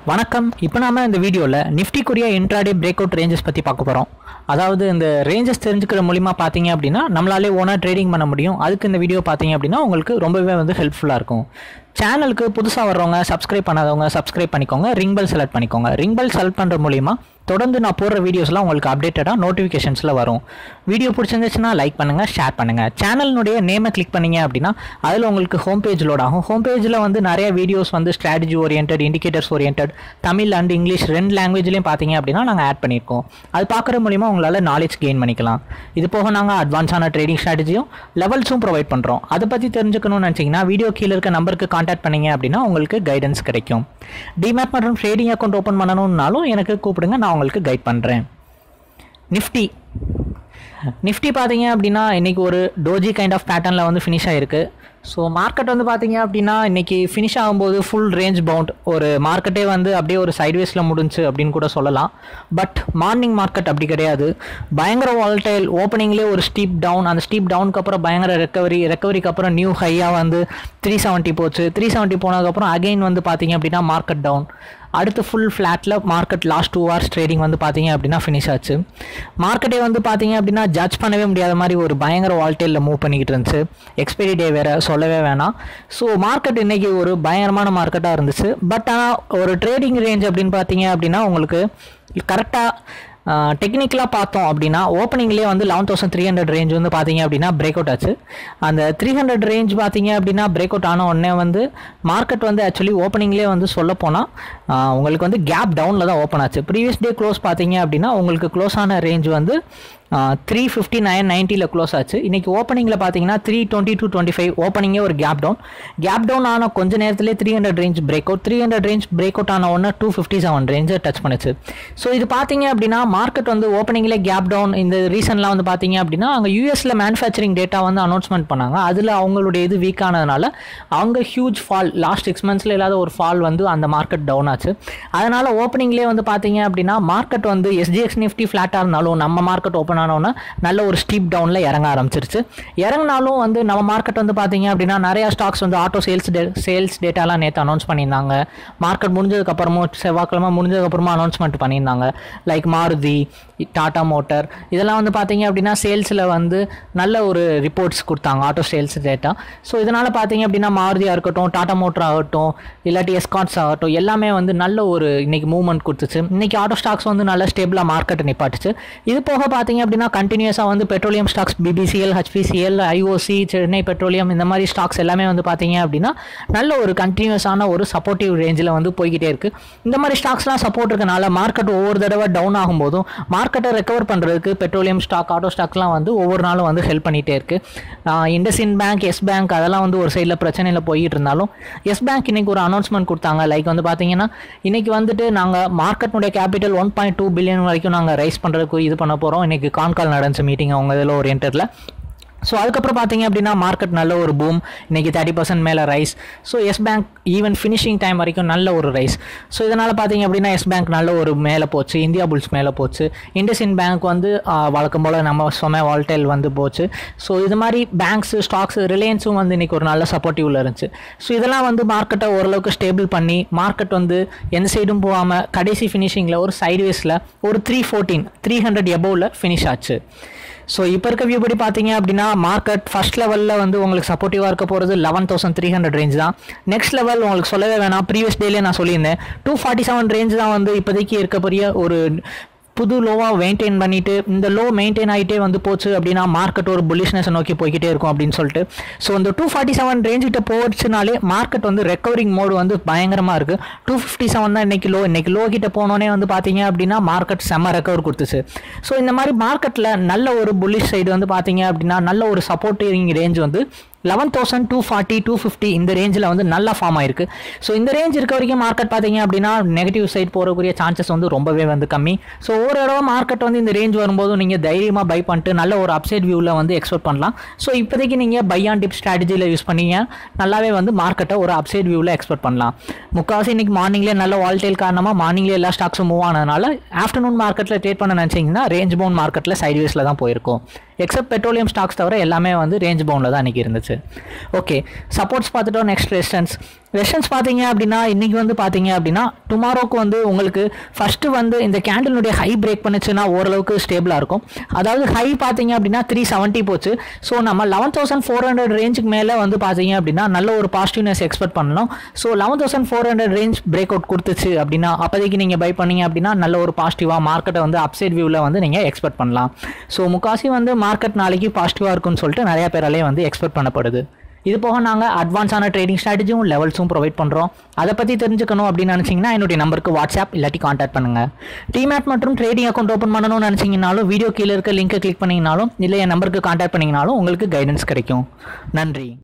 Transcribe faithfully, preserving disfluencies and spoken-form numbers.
வணக்கம். இப்போ நாம இந்த வீடியோவில் நிஃப்டிக்குரிய இன்ட்ராடே பிரேக் அவுட் ரேஞ்சஸ் பற்றி பார்க்க போகிறோம். அதாவது இந்த ரேஞ்சஸ் தெரிஞ்சுக்கிற மூலிமா பார்த்தீங்க அப்படின்னா நம்மளாலே ஓனாக ட்ரேடிங் பண்ண முடியும். அதுக்கு இந்த வீடியோ பார்த்தீங்க அப்படின்னா உங்களுக்கு ரொம்பவே வந்து ஹெல்ப்ஃபுல்லாக இருக்கும். சேனலுக்கு புதுசாக வர்றவங்க சப்ஸ்கிரைப் பண்ணாதவங்க சப்ஸ்கிரைப் பண்ணிக்கோங்க. ரிங் பெல் செலக்ட் பண்ணிக்கோங்க. ரிங் பெல் செலக்ட் பண்ணுற மூலிமா தொடர்ந்து நான் போடுற வீடியோஸ்லாம் உங்களுக்கு அப்டேட்டடாக நோட்டிஃபிகேஷன்ஸில் வரும். வீடியோ பிடிச்சிருந்துச்சுன்னா லைக் பண்ணுங்கள், ஷேர் பண்ணுங்கள். சேனலினுடைய நேமை கிளிக் பண்ணிங்க அப்படின்னா அதில் உங்களுக்கு ஹோம் பேஜ் லோட் ஆகும். ஹோம் பேஜில் வந்து நிறைய வீடியோஸ் வந்து strategy orient, indicators orient, Tamil and English ரெண்டு லாங்குவேஜ்லேயும் பார்த்தீங்க அப்படின்னா நாங்கள் ஆட் பண்ணியிருக்கோம். அது பார்க்குற மூலிமா உங்களால் நாலேஜ் கெயின் பண்ணிக்கலாம். இது போக நாங்கள் அட்வான்ஸான ட்ரேடிங் ஸ்ட்ராட்டஜியும் லெவல்ஸும் ப்ரொவைட் பண்ணுறோம். அதை பற்றி தெரிஞ்சுக்கணும்னு நினச்சிங்கன்னா வீடியோ கீழே இருக்க நம்பருக்கு கான்டாக்ட் பண்ணிங்க அப்படின்னா உங்களுக்கு கைடன்ஸ் கிடைக்கும். டிமேட் மற்றும் ட்ரேடிங் அக்கௌண்ட் ஓப்பன் பண்ணணும்னாலும் எனக்கு கூப்பிடுங்க, நான் உங்களுக்கு கைட் பண்ணுறேன். நிஃப்டி நிஃப்டி பார்த்தீங்க அப்படின்னா இன்றைக்கி ஒரு டோஜி கைண்ட் ஆஃப் பேட்டர்னில் வந்து ஃபினிஷ் ஆகிருக்கு. ஸோ மார்க்கெட் வந்து பார்த்தீங்க அப்படின்னா இன்றைக்கி ஃபினிஷ் ஆகும்போது ஃபுல் ரேஞ்ச் பவுண்ட் ஒரு மார்க்கெட்டே வந்து அப்படியே ஒரு சைட்வேஸில் முடிஞ்சு அப்படின்னு கூட சொல்லலாம். பட் மார்னிங் மார்க்கெட் அப்படி கிடையாது. பயங்கர வாலடைல். ஓப்பனிங்லேயே ஒரு ஸ்டீப் டவுன், அந்த ஸ்டீப் டவுனுக்கு அப்புறம் பயங்கர ரெக்கவரி, ரெக்கவரிக்கு அப்புறம் நியூ ஹையாக வந்து த்ரீ செவன்ட்டி போச்சு. த்ரீ செவன்ட்டி போனதுக்கப்புறம் அகெயின் வந்து பார்த்தீங்க அப்படின்னா மார்க்கெட் டவுன். அடுத்து ஃபுல் ஃப்ளாட்டில் market last two hours trading வந்து பார்த்தீங்க அப்படின்னா ஃபினிஷ் ஆச்சு. மார்க்கெட்டே வந்து பார்த்தீங்க அப்படின்னா ஜட்ஜ் பண்ணவே முடியாத மாதிரி ஒரு பயங்கர வால்டேலில் மூவ் பண்ணிக்கிட்டு இருந்துச்சு. எக்ஸ்பைரி டே வேறு சொல்லவே வேணாம். ஸோ மார்க்கெட் இன்றைக்கி ஒரு பயங்கரமான மார்க்கெட்டாக இருந்துச்சு. பட் ஆனால் ஒரு ட்ரேடிங் ரேஞ்ச் அப்படின்னு பார்த்தீங்க அப்படின்னா உங்களுக்கு கரெக்டாக டெக்னிக்கலாக பார்த்தோம் அப்படின்னா ஓப்பனிங்லேயே வந்து eleven thousand three hundred range வந்து பார்த்தீங்க அப்படின்னா பிரேக் அவுட் ஆச்சு. அந்த த்ரீ ஹண்ட்ரட் ரேஞ்ச் பார்த்தீங்க அப்படின்னா பிரேக் அவுட் ஆன உடனே வந்து மார்க்கெட் வந்து ஆக்சுவலி ஓப்பனிங்லேயே வந்து சொல்ல போனால் உங்களுக்கு வந்து கேப் டவுனில் தான் ஓப்பன் ஆச்சு. ப்ரீவியஸ் டே க்ளோஸ் பார்த்தீங்க அப்படின்னா உங்களுக்கு க்ளோஸ் ஆன ரேஞ்ச் வந்து த்ரீ ஃபிஃப்டி நைன் நைன்ட்டியில் க்ளோஸ் ஆச்சு. இன்றைக்கி ஓப்பனிங்கில் பார்த்தீங்கன்னா three twenty two twenty five ஓப்பனிங்கே ஒரு கேப் டவுன். கேப் டவுன் ஆன கொஞ்ச நேரத்துலேயே three hundred range break out. Three hundred range break out ஆன ஒன்று டூ ஃபிஃப்டி செவன் ரேஞ்சை டச் பண்ணுச்சு. ஸோ இது பார்த்தீங்க அப்படின்னா மார்க்கெட் வந்து ஓப்பனிங்கில் கேப் டவுன். இந்த ரீசன்லாம் வந்து பார்த்தீங்க அப்படின்னா அங்கே யூஎஸில் மேனுஃபேக்சரிங் டேட்டா வந்து அனௌன்ஸ்மெண்ட் பண்ணாங்க. அதில் அவங்களுடைய இது வீக் ஆனதுனால அவங்க ஹியூஜ் ஃபால், லாஸ்ட் சிக்ஸ் மந்த்ஸில் இல்லாத ஒரு ஃபால் வந்து அந்த மார்க்கெட் டவுன் ஆச்சு. அதனால் ஓப்பனிங்லேயே வந்து பார்த்தீங்க அப்படின்னா மார்க்கெட் வந்து எஸ்ஜிஎக்ஸ் நிஃப்டி ஃப்ளாட்டாக இருந்தாலும் நம்ம மார்க்கெட் ஓப்பன் ஆனோன்னா நல்ல ஒரு ஸ்டீப் டவுனில் இறங்க ஆரம்பிச்சிருச்சு. இறங்கினாலும் வந்து நம்ம மார்க்கெட் வந்து பார்த்தீங்க அப்படின்னா நிறையா ஸ்டாக்ஸ் வந்து ஆட்டோ சேல்ஸ் டே சேல்ஸ் டேட்டாலாம் நேற்று அனௌன்ஸ் பண்ணியிருந்தாங்க. மார்க்கெட் முடிஞ்சதுக்கப்புறமும் செவ்வாய்க்கிழமை முடிஞ்சதுக்கப்புறமா அனௌன்ஸ்மெண்ட் பண்ணியிருந்தாங்க. லைக் மாருதி, டாடா மோட்டர், இதெல்லாம் வந்து பார்த்தீங்க அப்படின்னா சேல்ஸில் வந்து நல்ல ஒரு ரிப்போர்ட்ஸ் கொடுத்தாங்க, ஆட்டோ சேல்ஸ் டேட்டா. ஸோ இதனால் பார்த்தீங்க அப்படின்னா மாருதியாக இருக்கட்டும், டாடா மோட்டர் ஆகட்டும், இல்லாட்டி எஸ்காட்ஸ் ஆகட்டும், எல்லாமே வந்து நல்ல ஒரு இன்னைக்கு மூவ்மெண்ட் கொடுத்துச்சு. இன்றைக்கி ஆட்டோ ஸ்டாக்ஸ் வந்து நல்ல ஸ்டேபிளாக மார்க்கெட்டை நிப்பாட்டுச்சு. இது போக பார்த்தீங்க அப்படின்னா கண்டினியூஸாக வந்து petroleum stocks BPCL, HPCL, IOC, Chennai petroleum, இந்த மாதிரி ஸ்டாக்ஸ் எல்லாமே வந்து பார்த்தீங்க அப்படின்னா நல்ல ஒரு கண்டினியூஸான ஒரு சப்போர்ட்டிவ் ரேஞ்சில் வந்து போய்கிட்டே இருக்குது. இந்த மாதிரி ஸ்டாக்ஸ்லாம் சப்போர்ட் இருக்கனால மார்க்கெட் ஒவ்வொரு தடவை டவுன் ஆகும்போதும் மார்க்கெட்டை ரெக்கவர் பண்ணுறதுக்கு பெட்ரோலியம் ஸ்டாக், ஆட்டோ ஸ்டாக்லாம் வந்து ஒவ்வொரு நாளும் வந்து ஹெல்ப் பண்ணிகிட்டே இருக்குது. இண்டஸ்இண்ட் பேங்க், எஸ் பேங்க் அதெல்லாம் வந்து ஒரு சைடில் பிரச்சனையில் போய்கிட்டு இருந்தாலும் எஸ் பேங்க் இன்றைக்கி ஒரு அனௌன்ஸ்மெண்ட் கொடுத்தாங்க. லைக் வந்து பார்த்தீங்கன்னா இன்றைக்கி வந்துட்டு நாங்கள் மார்க்கெட்டுடைய capital one point two billion வரைக்கும் நாங்கள் ரைஸ் பண்ணுறதுக்கு இது பண்ண போகிறோம். இன்றைக்கி கான்கால் நடந்துச்சு மீட்டிங் அவங்க இதில் ஓரியன்டில். ஸோ அதுக்கப்புறம் பார்த்தீங்க அப்படின்னா மார்க்கெட் நல்ல ஒரு பூம், இன்றைக்கி தேர்ட்டி பர்சன்ட் மேலே rise. So Yes Bank even finishing time வரைக்கும் நல்ல ஒரு ரைஸ். ஸோ இதனால் பார்த்தீங்க அப்படின்னா எஸ் பேங்க் நல்ல ஒரு மேலே போச்சு, இந்தியா புல்ஸ் மேலே போச்சு. இண்டஸ்இண்ட் பேங்க் வந்து வழக்கம் போல் நம்ம சொன்ன வால்டைல் வந்து போச்சு. ஸோ இது மாதிரி பேங்க்ஸு, ஸ்டாக்ஸு, ரிலையன்ஸும் வந்து இன்றைக்கி ஒரு நல்ல சப்போர்ட்டிவில் இருந்துச்சு. ஸோ இதெல்லாம் வந்து மார்க்கெட்டை ஓரளவுக்கு ஸ்டேபிள் பண்ணி மார்க்கெட் வந்து எந்த சைடும் போகாமல் கடைசி ஃபினிஷிங்கில் ஒரு சைட்வேஸில் ஒரு த்ரீ ஃபோர்டீன் த்ரீ ஹண்ட்ரட் எபோவில் ஃபினிஷ் ஆச்சு. ஸோ இப்போ இருக்க வியூ படி பார்த்தீங்க அப்படின்னா மார்க்கெட் ஃபர்ஸ்ட் லெவலில் வந்து உங்களுக்கு சப்போர்ட்டிவாக இருக்க போகிறது eleven thousand three hundred range தான். நெக்ஸ்ட் லெவல் உங்களுக்கு சொல்லவே வேணாம், ப்ரீவியஸ் டேலேயே நான் சொல்லியிருந்தேன் டூ ஃபார்ட்டி செவன் ரேஞ்ச் தான் வந்து இப்போதைக்கு இருக்கக்கூடிய ஒரு புது லோவாக மெயின்டைன் பண்ணிவிட்டு இந்த லோ மெயின்டைன் ஆகிட்டே வந்து போச்சு அப்படின்னா மார்க்கெட் ஒரு புல்லிஷ்னஸை நோக்கி போய்கிட்டே இருக்கும் அப்படின்னு சொல்லிட்டு. ஸோ இந்த டூ ஃபார்ட்டி செவன் ரேஞ்சிட்ட போச்சுனாலே மார்க்கெட் வந்து ரெக்கவரிங் மோடு வந்து பயங்கரமாக இருக்குது. டூ ஃபிஃப்டி செவன் தான் இன்றைக்கி லோ. இன்றைக்கி லோ கிட்ட போனோன்னே வந்து பார்த்தீங்க அப்படின்னா மார்க்கெட் செம்ம ரெக்கவர் கொடுத்துச்சு. ஸோ இந்த மாதிரி மார்க்கெட்டில் நல்ல ஒரு புல்லிஷ் சைடு வந்து பார்த்தீங்க அப்படின்னா நல்ல ஒரு சப்போர்ட்டிங் ரேஞ்ச் வந்து eleven thousand two forty two fifty இந்த ரேஞ்சில் வந்து நல்லா ஃபார்ம் ஆயிருக்கு. ஸோ இந்த ரேஞ்ச் இருக்க வரைக்கும் மார்க்கெட் பார்த்தீங்க அப்படின்னா நெகட்டிவ் சைட் போகக்கூடிய சான்சஸ் வந்து ரொம்பவே வந்து கம்மி. ஸோ ஒரு தடவை மார்க்கெட் வந்து இந்த ரேஞ்ச் வரும்போது நீங்கள் தைரியமாக பை பண்ணிட்டு நல்ல ஒரு அப்சைட் வியூவில் வந்து எக்ஸ்பெக்ட் பண்ணலாம். ஸோ இப்போதைக்கு நீங்கள் பை ஆன் டிப் ஸ்ட்ராட்டஜியில் யூஸ் பண்ணீங்க நல்லாவே வந்து மார்க்கெட்டை ஒரு அப்சைட் வியூவில் எக்ஸ்பெக்ட் பண்ணலாம். முக்கால்வாசி இன்றைக்கி மார்னிங்லேயே நல்ல வால்டைல் காரணமாக மார்னிங்லேயே எல்லா ஸ்டாக்ஸும் மூவ் ஆனதுனால ஆஃப்டர்நூன் மார்க்கெட்டில் ட்ரேட் பண்ண நினச்சிங்கன்னா ரேஞ்ச் பவுண்ட் மார்க்கெட்டில் சைட்வேஸில் தான் போயிருக்கும். எக்ஸப்ட் பெட்ரோலியம் ஸ்டாக்ஸ் தவிர எல்லாமே வந்து ரேஞ்ச் பவுண்டில் தான் இன்றைக்கி இருந்துச்சு. ஓகே, சப்போர்ட்ஸ் பார்த்துட்டோம். நெக்ஸ்ட் ரெசிஸ்டன்ஸ் வெர்ஷன்ஸ் பார்த்தீங்க அப்படின்னா இன்றைக்கி வந்து பார்த்தீங்க அப்படின்னா டுமாரோக்கு வந்து உங்களுக்கு ஃபஸ்ட்டு வந்து இந்த கேண்டிலுடைய ஹை பிரேக் பண்ணிச்சுன்னா ஓரளவுக்கு ஸ்டேபிளாக இருக்கும். அதாவது ஹை பார்த்தீங்க அப்படின்னா த்ரீ செவன்ட்டி போச்சு. ஸோ நம்ம லெவன் தௌசண்ட் ஃபோர் ஹண்ட்ரட் ரேஞ்சுக்கு மேலே வந்து பார்த்தீங்க அப்படின்னா நல்ல ஒரு பாசிட்டிவ்னஸ் எக்ஸ்பெக்ட் பண்ணலாம். So eleven thousand four hundred range break out கொடுத்துச்சு அப்படின்னா அப்போதைக்கு நீங்கள் பை பண்ணீங்க அப்படின்னா நல்ல ஒரு பாசிட்டிவாக மார்க்கெட்டை வந்து அப்சைட் வியூவில் வந்து நீங்கள் எக்ஸ்பெக்ட் பண்ணலாம். ஸோ முக்காசி வந்து மார்க்கெட் நாளைக்கு பாசிட்டிவாக இருக்குன்னு சொல்லிட்டு நிறைய பேராலே வந்து எக்ஸ்பெக்ட் பண்ணப்படுது. இது போக நாங்கள் அட்வான்ஸான ட்ரேடிங் ஸ்ட்ராட்டஜியும் லெவல்ஸும் ப்ரொவைட் பண்ணுறோம். அதை பற்றி தெரிஞ்சுக்கணும் அப்படின்னு நினச்சிங்கன்னா என்னுடைய நம்பருக்கு வாட்ஸ்அப் இல்லாட்டி கான்டாக்ட் பண்ணுங்கள். டிமேட் மற்றும் ட்ரேடிங் அக்கௌண்ட் ஓப்பன் பண்ணணும்னு நினச்சிங்கனாலும் வீடியோ கீழே இருக்க லிங்கை கிளிக் பண்ணிங்கனாலும் இல்லை என் நம்பருக்கு கான்டாக்ட் பண்ணிங்கனாலும் உங்களுக்கு கைடன்ஸ் கிடைக்கும். நன்றி.